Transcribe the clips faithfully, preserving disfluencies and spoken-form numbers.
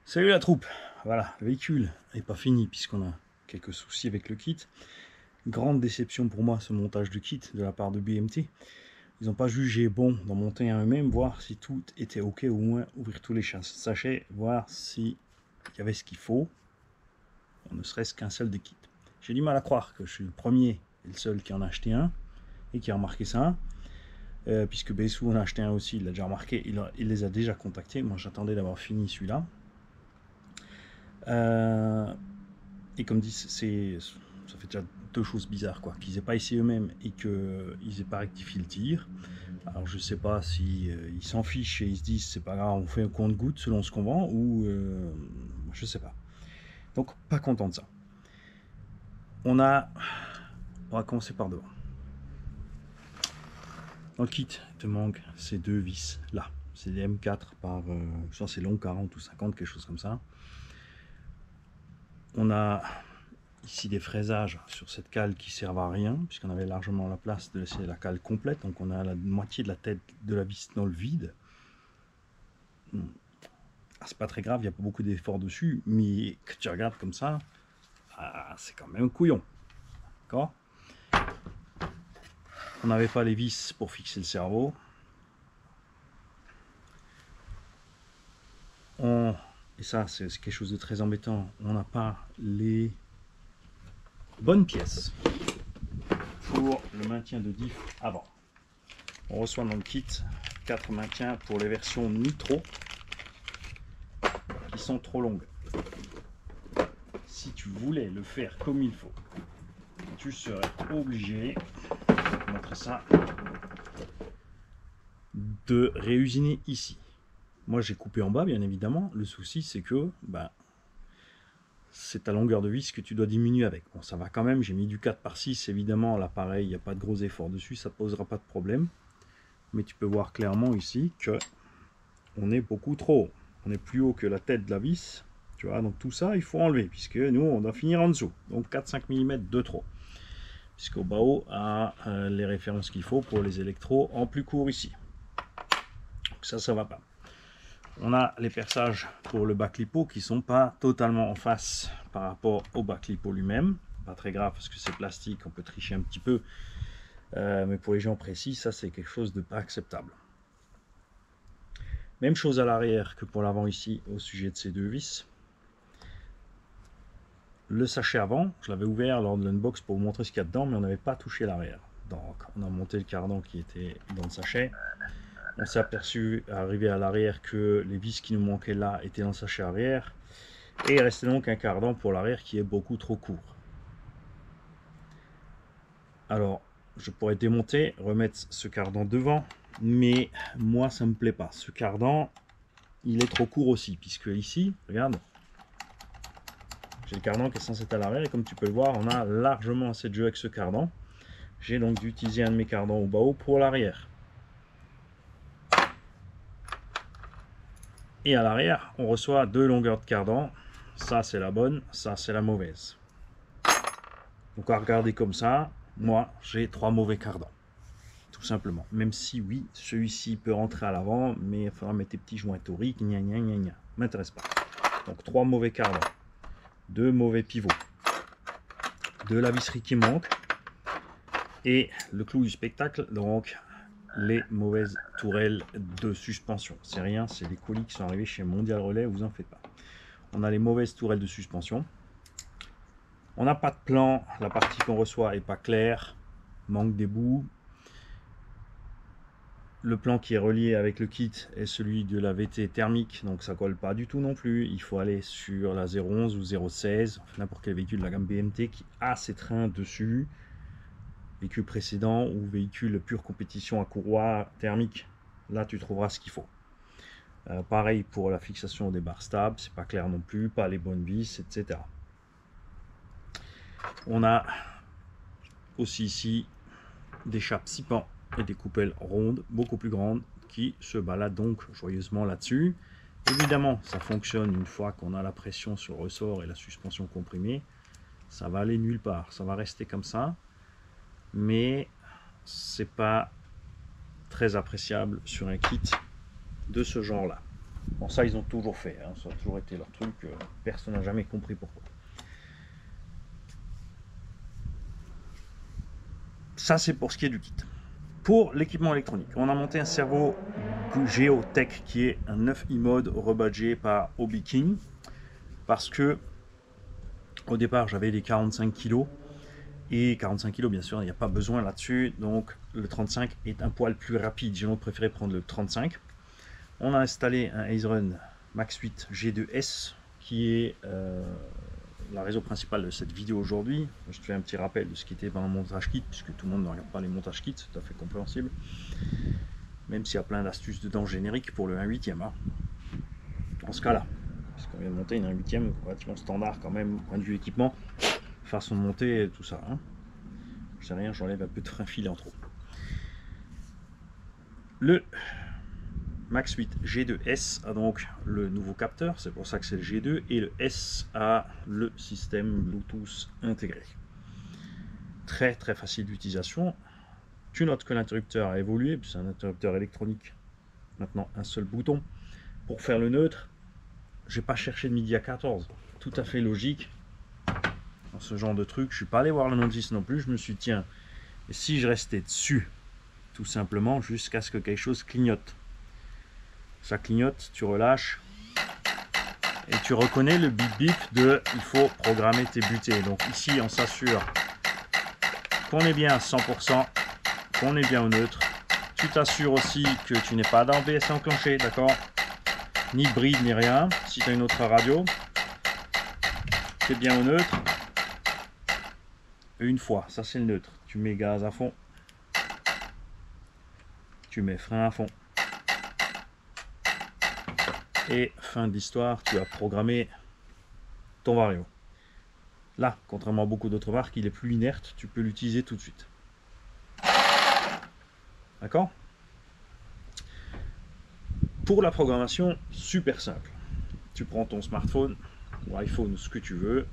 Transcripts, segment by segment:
Salut la troupe, voilà, le véhicule n'est pas fini puisqu'on a quelques soucis avec le kit. Grande déception pour moi ce montage de kit de la part de B M T. Ils n'ont pas jugé bon d'en monter un eux-mêmes, voir si tout était ok, ou au moins ouvrir tous les sachets, voir s'il y avait ce qu'il faut, ne serait-ce qu'un seul des kits. J'ai du mal à croire que je suis le premier et le seul qui en a acheté un et qui a remarqué ça. Euh, puisque Bessou en a acheté un aussi, il l'a déjà remarqué, il, a, il les a déjà contactés. Moi j'attendais d'avoir fini celui-là. Euh, et comme dit, c'est, ça fait déjà deux choses bizarres, quoi, qu'ils n'aient pas essayé eux-mêmes et qu'ils n'aient pas rectifié le tir. Alors je sais pas si euh, ils s'en fichent et ils se disent c'est pas grave, on fait un compte-goutte selon ce qu'on vend, ou euh, je sais pas. Donc pas content de ça. On a, on va commencer par devant. Dans le kit, il te manque ces deux vis là. C'est des M quatre par, euh, je pense c'est long quarante ou cinquante, quelque chose comme ça. On a ici des fraisages sur cette cale qui servent à rien, puisqu'on avait largement la place de laisser la cale complète. Donc on a la moitié de la tête de la vis dans le vide. Ah, c'est pas très grave, il n'y a pas beaucoup d'efforts dessus, mais que tu regardes comme ça, ah, c'est quand même couillon. D'accord? On n'avait pas les vis pour fixer le cerveau. On, et ça c'est quelque chose de très embêtant, on n'a pas les bonnes pièces pour le maintien de diff avant. On reçoit dans le kit quatre maintiens pour les versions Nitro qui sont trop longues. Si tu voulais le faire comme il faut, tu serais obligé, je vais te montrer ça, de réusiner ici. Moi j'ai coupé en bas bien évidemment. Le souci c'est que ben, c'est ta longueur de vis que tu dois diminuer avec. Bon, ça va quand même, j'ai mis du quatre par six, évidemment l'appareil, il n'y a pas de gros efforts dessus, ça ne posera pas de problème. Mais tu peux voir clairement ici que on est beaucoup trop haut. On est plus haut que la tête de la vis. Tu vois, donc tout ça il faut enlever, puisque nous on doit finir en dessous. Donc quatre à cinq millimètres de trop. Puisqu'au bas haut a euh, les références qu'il faut pour les électros en plus court ici. Donc ça, ça va pas. On a les perçages pour le bac lipo qui sont pas totalement en face par rapport au bac lipo lui-même. Pas très grave parce que c'est plastique, on peut tricher un petit peu. Euh, mais pour les gens précis, ça c'est quelque chose de pas acceptable. Même chose à l'arrière que pour l'avant ici au sujet de ces deux vis. Le sachet avant, je l'avais ouvert lors de l'unbox pour vous montrer ce qu'il y a dedans, mais on n'avait pas touché l'arrière. Donc on a monté le cardan qui était dans le sachet. On s'est aperçu, arrivé à l'arrière, que les vis qui nous manquaient là étaient dans le sachet arrière. Et il restait donc un cardan pour l'arrière qui est beaucoup trop court. Alors, je pourrais démonter, remettre ce cardan devant, mais moi ça me plaît pas. Ce cardan, il est trop court aussi, puisque ici, regarde, j'ai le cardan qui est censé être à l'arrière, et comme tu peux le voir, on a largement assez de jeu avec ce cardan. J'ai donc dû utiliser un de mes cardans au bas haut pour l'arrière. Et à l'arrière, on reçoit deux longueurs de cardan. Ça, c'est la bonne, ça, c'est la mauvaise. Donc, à regarder comme ça, moi, j'ai trois mauvais cardans. Tout simplement. Même si, oui, celui-ci peut rentrer à l'avant, mais il faudra mettre des petits joints toriques, gna gna gna gna. M'intéresse pas. Donc, trois mauvais cardans. Deux mauvais pivots. De la visserie qui manque. Et le clou du spectacle, donc, les mauvaises tourelles de suspension. C'est rien, c'est des colis qui sont arrivés chez Mondial Relais, vous en faites pas. On a les mauvaises tourelles de suspension. On n'a pas de plan, la partie qu'on reçoit est pas claire, manque des bouts. Le plan qui est relié avec le kit est celui de la V T thermique, donc ça colle pas du tout non plus. Il faut aller sur la zéro onze ou zéro seize, n'importe quel véhicule de la gamme B M T qui a ses trains dessus. Véhicule précédent ou véhicule pure compétition à courroie thermique, là tu trouveras ce qu'il faut. Euh, pareil pour la fixation des barres stables, c'est pas clair non plus, pas les bonnes vis, et cetera. On a aussi ici des chapeaux six pans et des coupelles rondes, beaucoup plus grandes, qui se baladent donc joyeusement là-dessus. Évidemment, ça fonctionne une fois qu'on a la pression sur le ressort et la suspension comprimée. Ça va aller nulle part, ça va rester comme ça. Mais c'est pas très appréciable sur un kit de ce genre là. Bon, ça, ils ont toujours fait, hein. Ça a toujours été leur truc. Euh, personne n'a jamais compris pourquoi. Ça, c'est pour ce qui est du kit. Pour l'équipement électronique, on a monté un cerveau Geotech qui est un neuf e-mode rebadgé par Hobby King. Parce que, au départ, j'avais des quarante-cinq kilos. Et quarante-cinq kilos, bien sûr, il n'y a pas besoin là-dessus. Donc, le trente-cinq est un poil plus rapide. J'ai donc préféré prendre le trente-cinq. On a installé un Acerun Max huit G deux S qui est euh, la raison principale de cette vidéo aujourd'hui. Je te fais un petit rappel de ce qui était dans le montage kit, puisque tout le monde ne regarde pas les montages kits, c'est tout à fait compréhensible. Même s'il y a plein d'astuces dedans génériques pour le un huitième. Hein. Dans ce cas-là, parce qu'on vient de monter une un huitième relativement standard quand même, point de vue équipement, façon de monter et tout ça. Hein. Je sais rien, j'enlève un peu de frein filé en trop. Le Max huit G deux S a donc le nouveau capteur, c'est pour ça que c'est le G deux, et le S a le système Bluetooth intégré. Très très facile d'utilisation. Tu notes que l'interrupteur a évolué, c'est un interrupteur électronique, maintenant un seul bouton. Pour faire le neutre, j'ai pas cherché de midi à quatorze, tout à fait logique. Dans ce genre de truc, je suis pas allé voir le notice non plus, je me suis dit tiens, et si je restais dessus, tout simplement, jusqu'à ce que quelque chose clignote. Ça clignote, tu relâches et tu reconnais le bip bip de il faut programmer tes butées. Donc ici on s'assure qu'on est bien à cent pour cent, qu'on est bien au neutre. Tu t'assures aussi que tu n'es pas d'A B S enclenché, d'accord? Ni de bride ni rien. Si tu as une autre radio, tu es bien au neutre. Et une fois, ça c'est le neutre. Tu mets gaz à fond. Tu mets frein à fond. Et fin de l'histoire, tu as programmé ton vario. Là, contrairement à beaucoup d'autres marques, il est plus inerte, tu peux l'utiliser tout de suite. D'accord? Pour la programmation, super simple. Tu prends ton smartphone ou iPhone, ce que tu veux.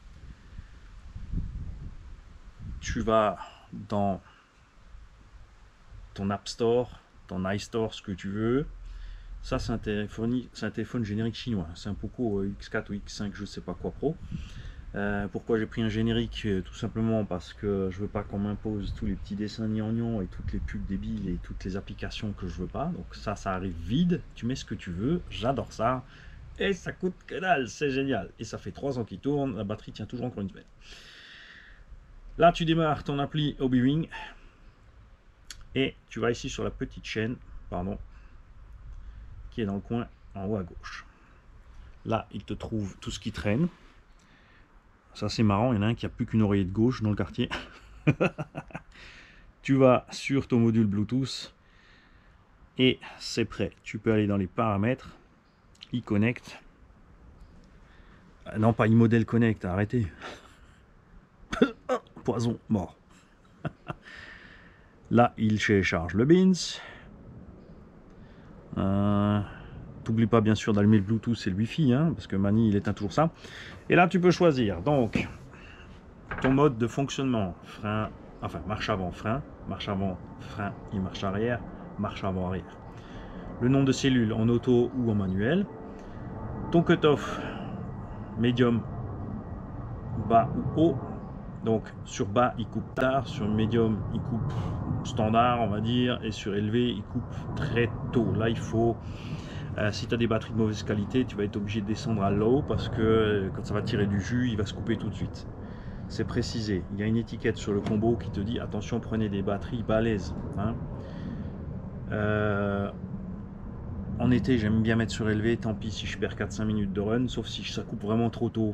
Tu vas dans ton App Store, ton iStore, ce que tu veux. Ça, c'est un téléphone, c'est un téléphone générique chinois. C'est un Poco X quatre ou X cinq, je sais pas quoi Pro. Euh, pourquoi j'ai pris un générique? Tout simplement parce que je veux pas qu'on m'impose tous les petits dessins gnangnang et toutes les pubs débiles et toutes les applications que je veux pas. Donc ça, ça arrive vide. Tu mets ce que tu veux. J'adore ça. Et ça coûte que dalle. C'est génial. Et ça fait trois ans qu'il tourne. La batterie tient toujours encore une semaine. Là, tu démarres ton appli Hobbywing. Et tu vas ici sur la petite chaîne. Pardon. Qui est dans le coin en haut à gauche. Là, il te trouve tout ce qui traîne. Ça, c'est marrant, il y en a un qui a plus qu'une oreillette gauche dans le quartier. Tu vas sur ton module Bluetooth et c'est prêt. Tu peux aller dans les paramètres, iConnect. Non, pas iModel Connect, arrêtez. Poison, mort. Là, il télécharge le Beans. Euh, T'oublies pas bien sûr d'allumer le Bluetooth et le Wi-Fi, hein, parce que Mani il éteint toujours ça. Et là tu peux choisir donc ton mode de fonctionnement, frein, enfin marche avant, frein, marche avant, frein et marche arrière, marche avant, arrière. Le nombre de cellules en auto ou en manuel. Ton cutoff, médium, bas ou haut. Donc sur bas il coupe tard, sur médium il coupe standard on va dire, et sur élevé il coupe très tôt. Là il faut, euh, si tu as des batteries de mauvaise qualité, tu vas être obligé de descendre à low parce que euh, quand ça va tirer du jus il va se couper tout de suite. C'est précisé, il y a une étiquette sur le combo qui te dit attention, prenez des batteries balèzes, hein. euh, en été j'aime bien mettre sur élevé, tant pis si je perds quatre cinq minutes de run, sauf si ça coupe vraiment trop tôt.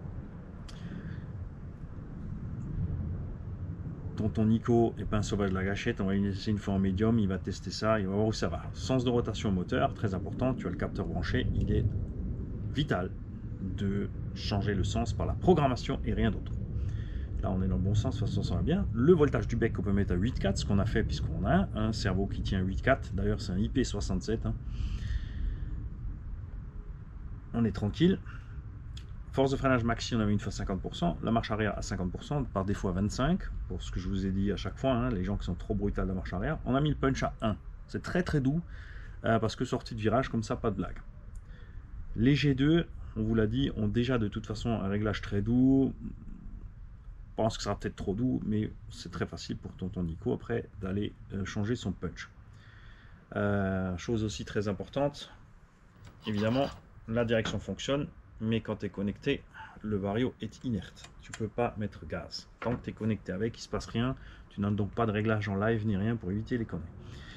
Ton Nico est pas un sauvage de la gâchette, on va lui laisser une fois en médium, il va tester ça, il va voir où ça va. Sens de rotation moteur, très important, tu as le capteur branché, il est vital de changer le sens par la programmation et rien d'autre. Là on est dans le bon sens, de toute façon ça va bien. Le voltage du bec on peut mettre à huit quatre, ce qu'on a fait puisqu'on a un cerveau qui tient huit quatre, d'ailleurs c'est un I P soixante-sept. Hein. On est tranquille. Force de freinage maxi, on avait une fois cinquante pour cent. La marche arrière à cinquante pour cent, par défaut à vingt-cinq pour cent. Pour ce que je vous ai dit à chaque fois, hein, les gens qui sont trop brutales de la marche arrière. On a mis le punch à un. C'est très très doux, euh, parce que sortie de virage, comme ça, pas de blague. Les G deux, on vous l'a dit, ont déjà de toute façon un réglage très doux. Je pense que ça sera peut-être trop doux, mais c'est très facile pour Tonton Nico après d'aller euh, changer son punch. Euh, chose aussi très importante, évidemment, la direction fonctionne, mais quand tu es connecté, le vario est inerte. Tu peux pas mettre gaz. Tant que tu es connecté avec, il se passe rien. Tu n'as donc pas de réglage en live ni rien pour éviter les conneries.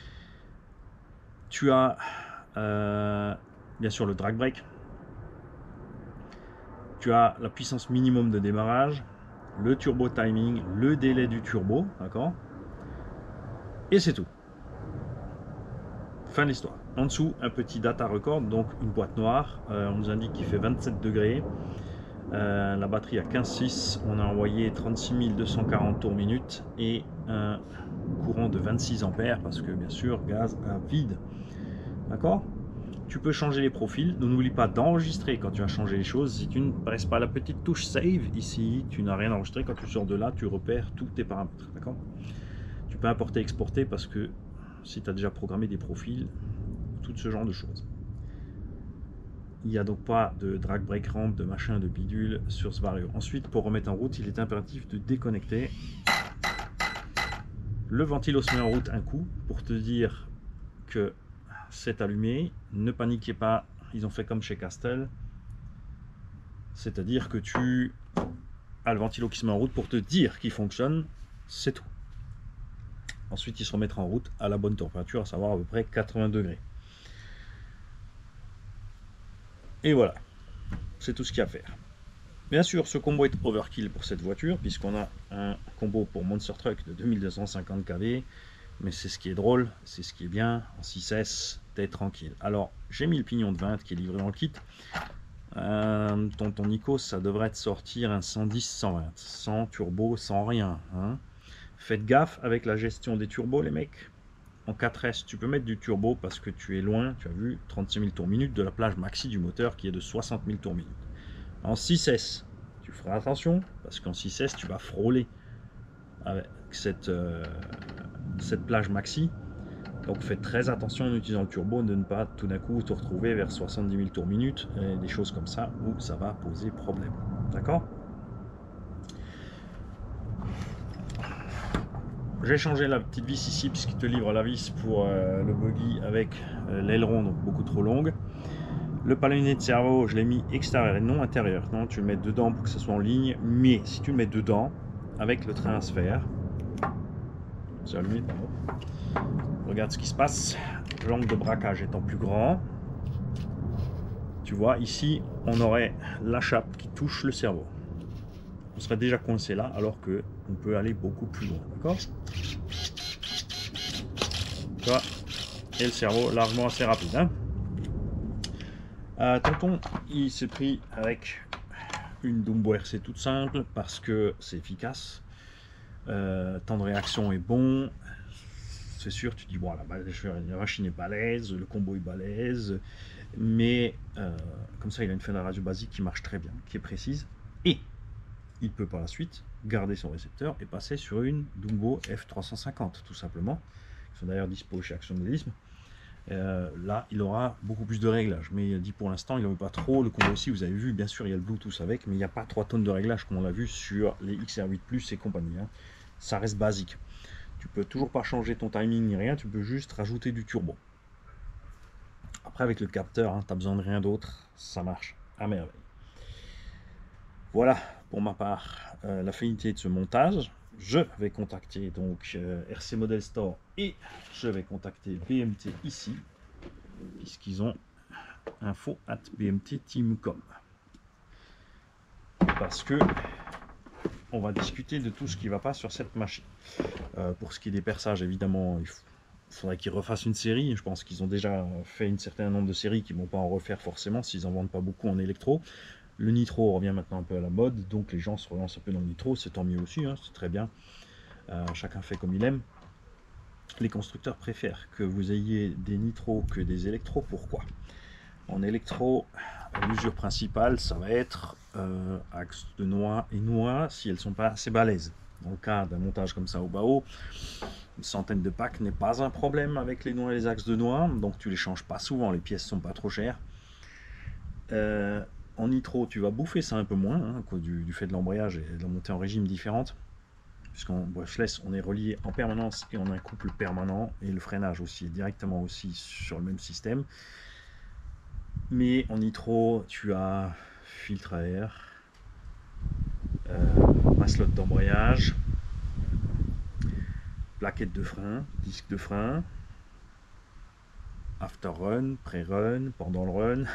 Tu as euh, bien sûr le drag brake. Tu as la puissance minimum de démarrage, le turbo timing, le délai du turbo, d'accord? Et c'est tout. Fin de l'histoire. En dessous, un petit data record, donc une boîte noire. Euh, on nous indique qu'il fait vingt-sept degrés. Euh, la batterie à quinze virgule six. On a envoyé trente-six mille deux cent quarante tours minute et un courant de vingt-six ampères parce que bien sûr, gaz à vide. D'accord? Tu peux changer les profils. N'oublie pas d'enregistrer quand tu as changé les choses. Si tu ne presses pas la petite touche Save ici, tu n'as rien enregistré. Quand tu sors de là, tu repères tous tes paramètres. D'accord? Tu peux importer, exporter parce que si tu as déjà programmé des profils, tout ce genre de choses. Il n'y a donc pas de drag brake ramp, de machin, de bidule sur ce vario. Ensuite, pour remettre en route, il est impératif de déconnecter. Le ventilo se met en route un coup pour te dire que c'est allumé. Ne paniquez pas, ils ont fait comme chez Castel. C'est-à-dire que tu as le ventilo qui se met en route pour te dire qu'il fonctionne, c'est tout. Ensuite, il se remettra en route à la bonne température, à savoir à peu près quatre-vingts degrés. Et voilà, c'est tout ce qu'il y a à faire. Bien sûr, ce combo est overkill pour cette voiture, puisqu'on a un combo pour Monster Truck de deux mille deux cent cinquante kilowatts, mais c'est ce qui est drôle, c'est ce qui est bien, en six S, t'es tranquille. Alors, j'ai mis le pignon de vingt qui est livré dans le kit. Euh, Tonton Nico, ça devrait te sortir un cent dix cent vingt, sans turbo, sans rien. Hein. Faites gaffe avec la gestion des turbos, les mecs. En quatre S, tu peux mettre du turbo parce que tu es loin, tu as vu, trente-six mille tours minute de la plage maxi du moteur qui est de soixante mille tours minute. En six S, tu feras attention parce qu'en six S, tu vas frôler avec cette, euh, cette plage maxi. Donc faites très attention en utilisant le turbo de ne pas tout d'un coup te retrouver vers soixante-dix mille tours minute et des choses comme ça où ça va poser problème. D'accord ? J'ai changé la petite vis ici puisqu'il te livre la vis pour euh, le buggy avec euh, l'aileron donc beaucoup trop longue. Le palonnier de cerveau, je l'ai mis extérieur et non intérieur. Non, tu le mets dedans pour que ce soit en ligne. Mais si tu le mets dedans, avec le train à sphère, c'est allumé, pardon. Regarde ce qui se passe. L'angle de braquage étant plus grand. Tu vois, ici, on aurait la chape qui touche le cerveau. On serait déjà coincé là, alors que on peut aller beaucoup plus loin. D'accord ? Tu vois ? Et le cerveau, largement assez rapide. Hein ? Euh, tonton, il s'est pris avec une Dumbo R C toute simple parce que c'est efficace. Euh, temps de réaction est bon. C'est sûr, tu dis, bon, la, la machine est balèze, le combo est balèze, mais euh, comme ça, il a une fin de radio basique qui marche très bien, qui est précise, et il peut par la suite garder son récepteur et passer sur une Dumbo F trois cent cinquante, tout simplement, qui sont d'ailleurs dispo chez Action Modélisme. Euh, là, il aura beaucoup plus de réglages, mais il dit pour l'instant, il n'en veut pas trop. Le combo aussi, vous avez vu, bien sûr, il y a le Bluetooth avec, mais il n'y a pas trois tonnes de réglages comme on l'a vu sur les X R huit plus et compagnie. Hein. Ça reste basique. Tu peux toujours pas changer ton timing ni rien, tu peux juste rajouter du turbo. Après, avec le capteur, hein, tu n'as besoin de rien d'autre, ça marche à merveille. Voilà pour ma part euh, la finalité de ce montage. Je vais contacter donc euh, R C Model Store et je vais contacter B M T ici, puisqu'ils ont info at B M T Team point com. Parce que on va discuter de tout ce qui ne va pas sur cette machine. Euh, pour ce qui est des perçages, évidemment, il faudrait qu'ils refassent une série. Je pense qu'ils ont déjà fait un certain nombre de séries qui ne vont pas en refaire forcément s'ils n'en vendent pas beaucoup en électro. Le nitro revient maintenant un peu à la mode, donc les gens se relancent un peu dans le nitro, c'est tant mieux aussi, hein, c'est très bien. Euh, chacun fait comme il aime. Les constructeurs préfèrent que vous ayez des nitros que des électros. Pourquoi ? En électro, l'usure principale, ça va être euh, axe de noix et noix si elles ne sont pas assez balèzes. Dans le cas d'un montage comme ça au bas haut, une centaine de packs n'est pas un problème avec les noix et les axes de noix, donc tu les changes pas souvent, les pièces sont pas trop chères. Euh, en nitro, tu vas bouffer ça un peu moins, hein, à cause du, du fait de l'embrayage et de la montée en régime différente. Puisqu'en brushless, on est relié en permanence et on a un couple permanent. Et le freinage aussi est directement aussi sur le même système. Mais en nitro, tu as filtre à air, euh, maslotte d'embrayage, plaquette de frein, disque de frein, after run, pré-run, pendant le run,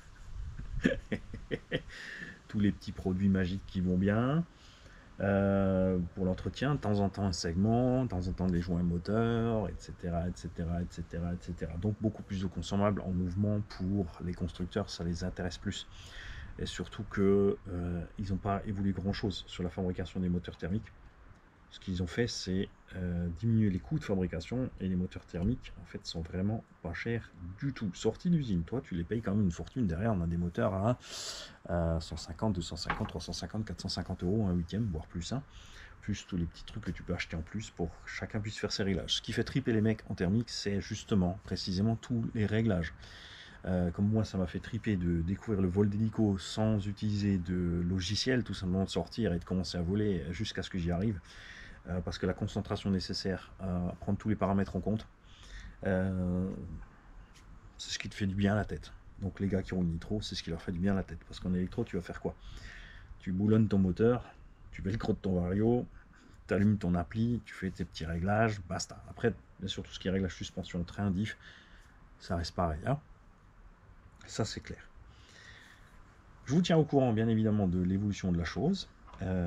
tous les petits produits magiques qui vont bien. Euh, pour l'entretien, de temps en temps un segment, de temps en temps des joints moteurs, et cetera, et cetera, et cetera, et cetera. Donc beaucoup plus de consommables en mouvement pour les constructeurs, ça les intéresse plus. Et surtout que euh, ils n'ont pas évolué grand-chose sur la fabrication des moteurs thermiques. Ce qu'ils ont fait, c'est euh, diminuer les coûts de fabrication, et les moteurs thermiques, en fait, sont vraiment pas chers du tout. Sortis d'usine, toi, tu les payes quand même une fortune derrière. On a des moteurs à euh, cent cinquante, deux cent cinquante, trois cent cinquante, quatre cent cinquante euros, un huitième, voire plus. Hein. Plus tous les petits trucs que tu peux acheter en plus pour que chacun puisse faire ses réglages. Ce qui fait triper les mecs en thermique, c'est justement, précisément, tous les réglages. Euh, comme moi, ça m'a fait triper de découvrir le vol d'hélico sans utiliser de logiciel, tout simplement de sortir et de commencer à voler jusqu'à ce que j'y arrive. Euh, parce que la concentration nécessaire à prendre tous les paramètres en compte, euh, c'est ce qui te fait du bien à la tête. Donc les gars qui ont une nitro, c'est ce qui leur fait du bien à la tête. Parce qu'en électro, tu vas faire quoi? Tu boulonnes ton moteur, tu velcro de ton vario, tu allumes ton appli, tu fais tes petits réglages, basta. Après, bien sûr, tout ce qui est réglage suspension, train, diff, ça reste pareil. Hein, ça, c'est clair. Je vous tiens au courant, bien évidemment, de l'évolution de la chose. Euh,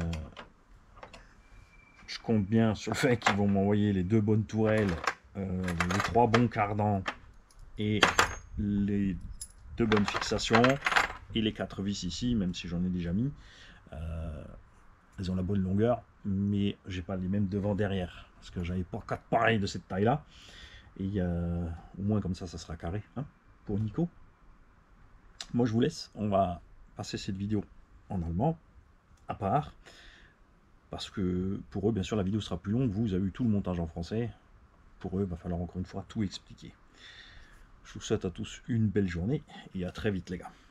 je compte bien sur le fait qu'ils vont m'envoyer les deux bonnes tourelles, euh, les trois bons cardans et les deux bonnes fixations et les quatre vis ici, même si j'en ai déjà mis. Euh, elles ont la bonne longueur, mais j'ai pas les mêmes devant derrière parce que j'avais pas quatre pareils de cette taille là. Et euh, au moins comme ça, ça sera carré, hein, pour Nico. Moi, je vous laisse. On va passer cette vidéo en allemand à part. Parce que pour eux, bien sûr, la vidéo sera plus longue. Vous, vous avez eu tout le montage en français. Pour eux, il va falloir encore une fois tout expliquer. Je vous souhaite à tous une belle journée et à très vite, les gars.